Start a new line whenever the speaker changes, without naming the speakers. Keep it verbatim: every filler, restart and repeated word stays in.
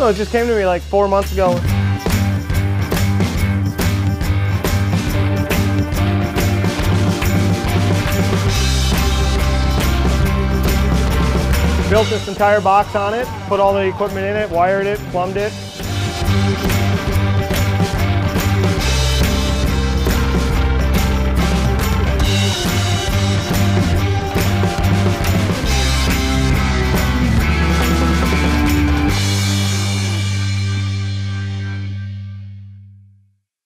know, it just came to me like four months ago. Built this entire box on it, put all the equipment in it, wired it, plumbed it.